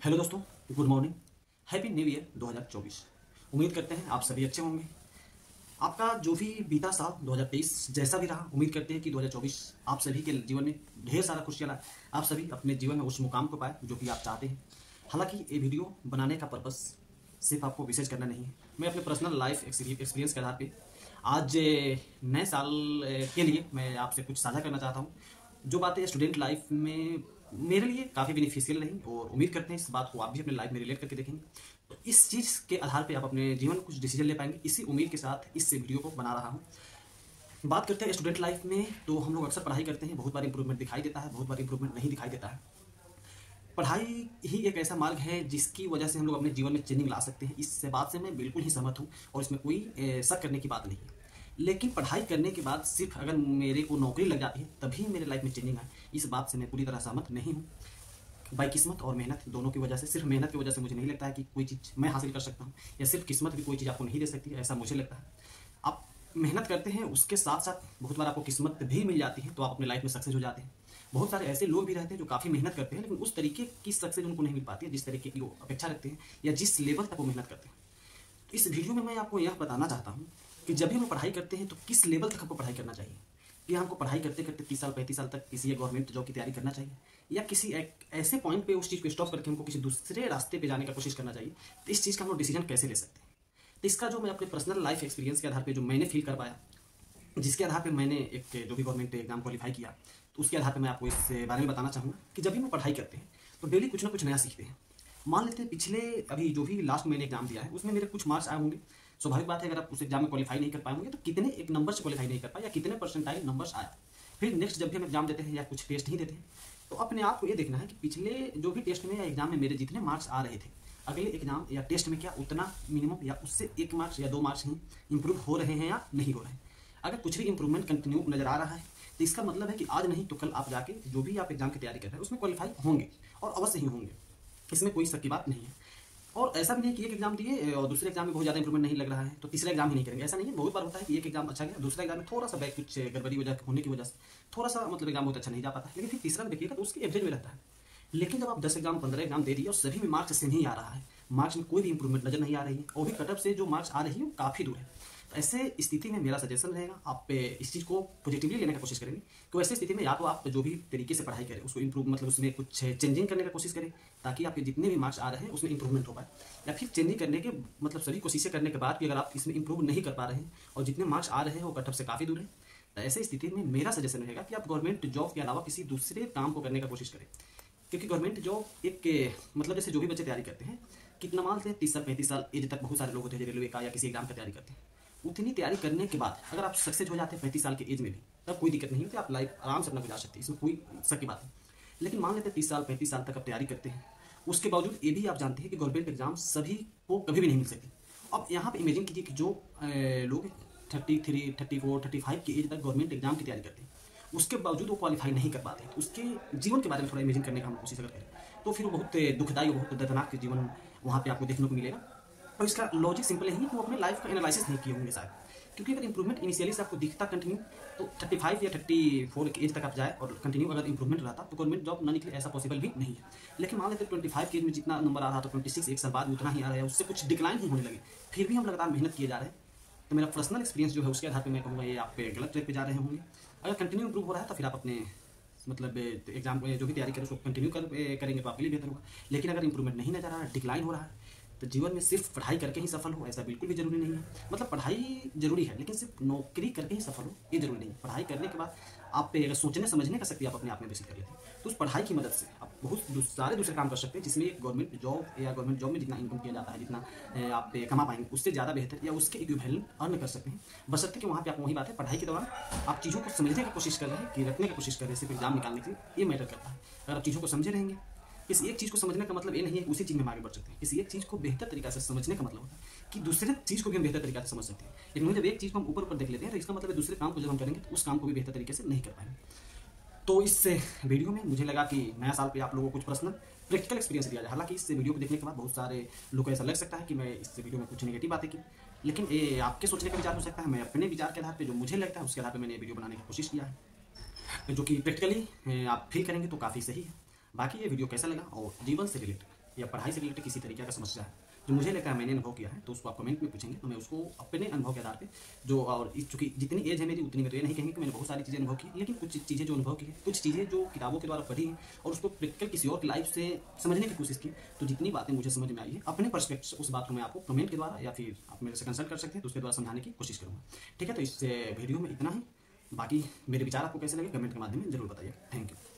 Hello दोस्तों, good morning. Happy new year 2024। उम्मीद करते हैं आप सभी अच्छे होंगे। आपका जो भी बीता साल 2023 जैसा भी रहा, उम्मीद करते हैं कि 2024 आप सभी के जीवन में ढेर सारा खुशियाँ लाए। आप सभी अपने जीवन में उस मुकाम को पाए जो कि आप चाहते हैं। हालांकि ये वीडियो बनाने का पर्पस सिर्फ आपको विशेष करना नहीं है। मैं अपने पर्सनल लाइफ एक्सपीरियंस के आधार पे आज नए साल के लिए मैं आपसे कुछ साझा करना चाहता हूँ। जो बातें स्टूडेंट लाइफ में मेरे लिए काफ़ी बेनिफिशियल रही और उम्मीद करते हैं इस बात को आप भी अपने लाइफ में रिलेट करके देखेंगे। तो इस चीज़ के आधार पे आप अपने जीवन में कुछ डिसीजन ले पाएंगे। इसी उम्मीद के साथ इस वीडियो को बना रहा हूँ। बात करते हैं स्टूडेंट लाइफ में, तो हम लोग अक्सर पढ़ाई करते हैं, बहुत बार इंप्रूवमेंट दिखाई देता है, बहुत बार इंप्रूवमेंट नहीं दिखाई देता है। पढ़ाई ही एक ऐसा मार्ग है जिसकी वजह से हम लोग अपने जीवन में चेंजिंग ला सकते हैं। इस बात से मैं बिल्कुल ही सहमत हूँ और इसमें कोई शक करने की बात नहीं है। लेकिन पढ़ाई करने के बाद सिर्फ अगर मेरे को नौकरी लग जाती है तभी मेरे लाइफ में चेंजिंग आए, इस बात से मैं पूरी तरह सहमत नहीं हूँ। बाई किस्मत और मेहनत दोनों की वजह से, सिर्फ मेहनत की वजह से मुझे नहीं लगता है कि कोई चीज़ मैं हासिल कर सकता हूँ, या सिर्फ किस्मत भी कोई चीज़ आपको नहीं दे सकती है, ऐसा मुझे लगता है। आप मेहनत करते हैं, उसके साथ साथ बहुत बार आपको किस्मत भी मिल जाती है, तो आप अपने लाइफ में सक्सेस हो जाते हैं। बहुत सारे ऐसे लोग भी रहते हैं जो काफ़ी मेहनत करते हैं लेकिन उस तरीके की सक्सेस उनको नहीं मिल पाती है जिस तरीके की वो अपेक्षा रखते हैं या जिस लेवल तक वो मेहनत करते हैं। तो इस वीडियो में मैं आपको यह बताना चाहता हूँ कि जब भी हम पढ़ाई करते हैं तो किस लेवल तक हमको पढ़ाई करना चाहिए। कि हमको पढ़ाई करते करते 30 साल 35 साल तक किसी एक गवर्नमेंट जॉब की तैयारी करना चाहिए, या किसी एक ऐसे पॉइंट पे उस चीज़ को स्टॉप करके हमको किसी दूसरे रास्ते पे जाने का कोशिश करना चाहिए। तो इस चीज़ का हम लोग डिसीजन कैसे ले सकते हैं। तो इसका जो मैं अपने पर्सनल लाइफ एक्सपीरियंस के आधार पे जो मैंने फील कर पाया, जिसके आधार पे मैंने एक जो भी गवर्नमेंट एग्जाम क्वालिफाई किया, तो उसके आधार पे मैं आपको इस बारे में बताना चाहूँगा कि जब भी हम पढ़ाई करते हैं तो डेली कुछ ना कुछ नया सीखते हैं। मान लेते हैं पिछले अभी जो भी लास्ट मैंने एग्जाम दिया है उसमें मेरे कुछ मार्क्स आए होंगे। स्वाभाविक बात है, अगर आप उस एग्जाम में क्वालिफाई नहीं कर पाएंगे तो कितने एक नंबर से क्वालिफाई नहीं कर पाए या कितने परसेंटाइल नंबर्स आया। फिर नेक्स्ट जब भी हम एग्जाम देते हैं या कुछ टेस्ट ही देते हैं तो अपने आप को ये देखना है कि पिछले जो भी टेस्ट में या एग्जाम में मेरे जितने मार्क्स आ रहे थे, अगले एग्जाम या टेस्ट में क्या उतना मिनिमम या उससे 1 मार्क्स या 2 मार्क्स ही इंप्रूव हो रहे हैं या नहीं हो रहे हैं। अगर कुछ भी इंप्रूवमेंट कंटिन्यू नजर आ रहा है तो इसका मतलब है कि आज नहीं तो कल आप जाके जो भी आप एग्जाम की तैयारी कर रहे हैं उसमें क्वालिफाई होंगे और अवश्य ही होंगे, इसमें कोई शक की बात नहीं है। और ऐसा भी नहीं कि एक एग्जाम दिए और दूसरे एग्जाम में बहुत ज़्यादा इंप्रूवमेंट नहीं लग रहा है तो तीसरा एग्जाम ही नहीं करेंगे, ऐसा नहीं है। बहुत बार होता है कि एक एग्जाम अच्छा गया, दूसरा एग्जाम में थोड़ा सा बैक कुछ गड़बड़ी वजह होने की वजह से थोड़ा सा मतलब एग्जाम बहुत अच्छा नहीं जा पाता है, लेकिन फिर तीसरा में देखिएगा तो उसके एवरेज में रहता है। लेकिन जब आप 10 एग्जाम 15 एग्जाम दे दिए और सभी में मार्क्स सेम ही आ रहा है, मार्क्स में कोई भी इंप्रूवमेंट नजर नहीं आ रही है और भी कटअप से जो मार्क्स आ रही है वो काफ़ी दूर है, तो ऐसे स्थिति में मेरा सजेशन रहेगा आप इस चीज़ को पॉजिटिवली लेने की कोशिश करेंगे। तो ऐसे स्थिति में या तो आप जो भी तरीके से पढ़ाई करें उसको इंप्रूव मतलब उसमें कुछ चेंजिंग करने की कोशिश करें ताकि आपके जितने भी मार्क्स आ रहे हैं उसमें इंप्रूवमेंट हो पाए, या फिर चेंजिंग करने के मतलब सभी कोशिशें करने के बाद भी अगर आप इसमें इंप्रूव नहीं कर पा रहे हैं और जितने मार्क्स आ रहे हैं वो कटअप से काफ़ी दूर है, तो ऐसे स्थिति में मेरा सजेशन रहेगा कि आप गवर्नमेंट जॉब के अलावा किसी दूसरे काम को करने की कोशिश करें। क्योंकि गवर्नमेंट जॉब एक मतलब जैसे जो भी बच्चे तैयारी करते हैं, कितना मानते हैं 30 साल 35 साल एज तक बहुत सारे लोग होते हैं रेलवे का या किसी एग्जाम की तैयारी करते हैं। उतनी तैयारी करने के बाद अगर आप सक्सेस हो जाते हैं 35 साल के एज में भी, तब कोई दिक्कत नहीं होती, आप लाइफ आराम से अपना गुजार सकते हैं, इसमें कोई शक की बात नहीं। लेकिन मान लेते हैं 30 साल 35 साल तक आप तैयारी करते हैं, उसके बावजूद ये भी आप जानते हैं कि गवर्नमेंट एग्जाम सभी को कभी भी नहीं मिल सकती। अब यहाँ पे इमेजिन कीजिए कि जो लोग 33 34 35 की एज तक गवर्नमेंट एग्जाम की तैयारी करते हैं, उसके बावजूद वो क्वालिफाई नहीं कर पाते, तो उसके जीवन के बारे में थोड़ा इमेजिन करने का हम कोशिश अगर करें तो फिर वो बहुत दुखदायी बहुत दर्दनाक जीवन वहाँ पे आपको देखने को मिलेगा। और इसका लॉजिक सिंपल है कि वो अपने लाइफ का एनालिसिस नहीं किए होंगे शायद, क्योंकि अगर इंप्रूवमेंट इनिशियली से आपको दिखता कंटिन्यू तो 35 या 34 की एज तक आप जाए और कंटिन्यू अगर इंप्रूवमेंट रहता तो गवर्नमेंट जॉब ना निकले, ऐसा पॉसिबल भी नहीं है। लेकिन मान लेते 25 की एज में जितना नंबर आ रहा था 26 एक साल बाद उतना ही आ रहा है, उससे कुछ डिक्लाइन ही होने लगे, फिर भी हम लगातार मेहनत किए जा रहे हैं। तो मेरा पर्सनल एक्सपीरियंस जो है उसके आधार पर मैं कहूँगा ये आप गलत ट्रैक पे जा रहे होंगे। अगर कंटिन्यू इंप्रूव हो रहा है तो फिर आप अपने मतलब एग्जाम जो भी तैयारी करें उसको कंटिन्यू करेंगे तो आपके लिए बेहतर होगा। लेकिन अगर इंप्रूवमेंट नहीं नजर आ रहा है, डिक्लाइन हो रहा है, तो जीवन में सिर्फ पढ़ाई करके ही सफल हो ऐसा बिल्कुल भी जरूरी नहीं है। मतलब पढ़ाई जरूरी है लेकिन सिर्फ नौकरी करके ही सफल हो ये जरूरी नहीं है। पढ़ाई करने के बाद आप पे अगर सोचने समझने का शक्ति आप अपने आप में विकसित कर लेते हैं तो उस पढ़ाई की मदद से आप बहुत सारे दूसरे काम कर सकते हैं, जिसमें गवर्नमेंट जॉब या गवर्नमेंट जॉब में जितना इनकम किया जाता है, जितना आप कमा पाएंगे उससे ज़्यादा बेहतर या उसके इक्विवेलेंट अर्न कर सकते हैं। बशर्ते कि वहाँ पे आप वही बात है पढ़ाई के दौरान आप चीज़ों को समझने की कोशिश कर रहे हैं कि रखने की कोशिश कर रहे हैं, सिर्फ एग्जाम निकालने के लिए ये मैटर करता है। अगर आप चीज़ों को समझे रहेंगे, किसी एक चीज़ को समझने का मतलब ये नहीं है उसी चीज़ में आगे बढ़ सकते हैं। किसी एक चीज़ को बेहतर तरीका से समझने का मतलब होता है कि दूसरे चीज़ को भी हम बेहतर तरीके से समझ सकते हैं। लेकिन जब एक चीज़ को हम ऊपर देख लेते हैं तो इसका मतलब दूसरे काम को जब हम करेंगे तो उस काम को भी बेहतर तरीके से नहीं कर पाएंगे। तो इस वीडियो में मुझे लगा कि नया साल पे आप लोगों को कुछ पर्सनल प्रैक्टिकल एक्सपीरियंस दिया जाए। हालांकि इस वीडियो को देखने के बाद बहुत सारे लोगों को ऐसा लग सकता है कि मैं इस वीडियो में कुछ नेगेटिव बातें की, लेकिन ये आपके सोचने का विचार हो सकता है। मैं अपने विचार के आधार पर जो मुझे लगता है उसके आधार पर मैंने वीडियो बनाने की कोशिश किया है, जो कि प्रैक्टिकली आप फील करेंगे तो काफ़ी सही है। बाकी ये वीडियो कैसा लगा और जीवन से रिलेटेड या पढ़ाई से रिलेटेड किसी तरीके का समस्या है जो मुझे लेकर मैंने अनुभव किया है, तो उसको आप कमेंट में पूछेंगे तो मैं उसको अपने अनुभव के आधार पे जो, और चूंकि जितनी एज है मेरी उतनी मेरे, ये नहीं कहेंगे कि मैंने बहुत सारी चीज़ें अनुभव की, लेकिन कुछ चीज़ें जो अनुभव की है, कुछ चीज़ें जो किताबों के द्वारा पढ़ी है और उसको प्रैक्टिकल किसी और की लाइफ से समझने की कोशिश की, तो जितनी बातें मुझे समझ में आई है अपने पर्सपेक्टिव से, उस बात को मैं आपको कमेंट के द्वारा या फिर आप मेरे से कंसल्ट कर सकते हैं तो उसके द्वारा समझाने की कोशिश करूँगा। ठीक है, तो इस वीडियो में इतना ही। बाकी मेरे विचार आपको कैसे लगे कमेंट के माध्यम में जरूर बताइए। Thank you.